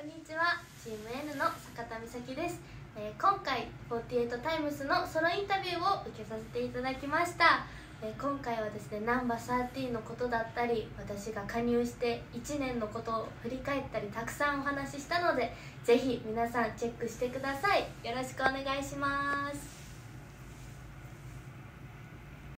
にちは、チーム N の坂田美咲です。今回48タイムスのソロインタビューを受けさせていただきました。今回はですね、ナンバー13のことだったり、私が加入して1年のことを振り返ったり、たくさんお話ししたので、ぜひ皆さんチェックしてください。よろしくお願いします。